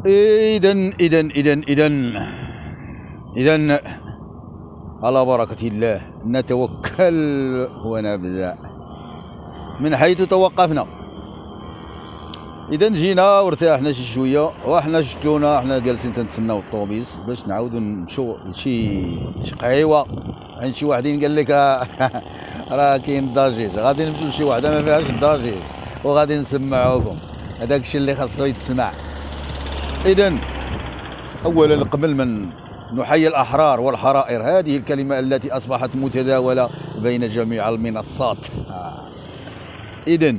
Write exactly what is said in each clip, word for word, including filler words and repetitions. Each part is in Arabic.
إذا إذا إذا إذا إذا على بركة الله نتوكل ونبدأ من حيث توقفنا. إذا جينا وارتاحنا شي شوية وحنا شفتونا حنا جالسين تنتسناو الطوبيس باش نعاودو نمشيو لشي شي قهيوة عند شي واحدين قال لك راه كاين الضجيج، غادي نمشيو لشي وحدة ما فيهاش الضجيج وغادي نسمعوكم هذاك الشيء اللي خاصو يتسمع. إذا أولا قبل من نحيي الأحرار والحرائر، هذه الكلمة التي أصبحت متداولة بين جميع المنصات. إذن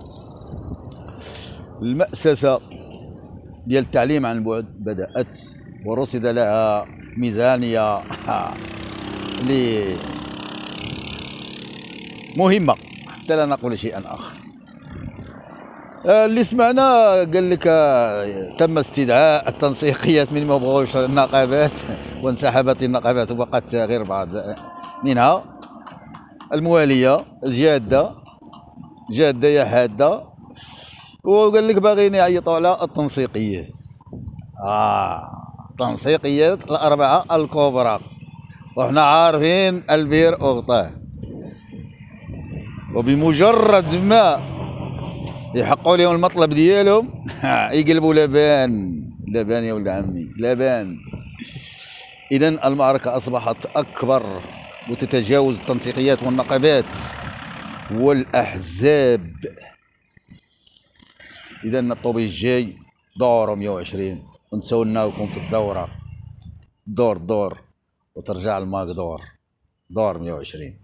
المأسسة ديال التعليم عن بعد بدأت ورصد لها ميزانية مهمة حتى لا نقول شيئا آخر. اللي سمعنا قال لك تم استدعاء التنسيقيات من ما بغاوش النقابات وانسحبت النقابات وبقت غير بعض منها الموالية الجادة جادة يا حادة، وقال لك باغيين يعيطوا على التنسيقيات. اه التنسيقيات الأربعة الكبرى وحنا عارفين البير أغطاه، وبمجرد ما يحقوا لهم المطلب ديالهم يقلبوا لبان لبان يا ولد عمي لبان. اذا المعركه اصبحت اكبر وتتجاوز التنسيقيات والنقابات والاحزاب. اذا الطوبيس جاي دور مية وعشرين ونتسوناوكم في الدوره دور دور وترجع الماك دور دور مية وعشرين.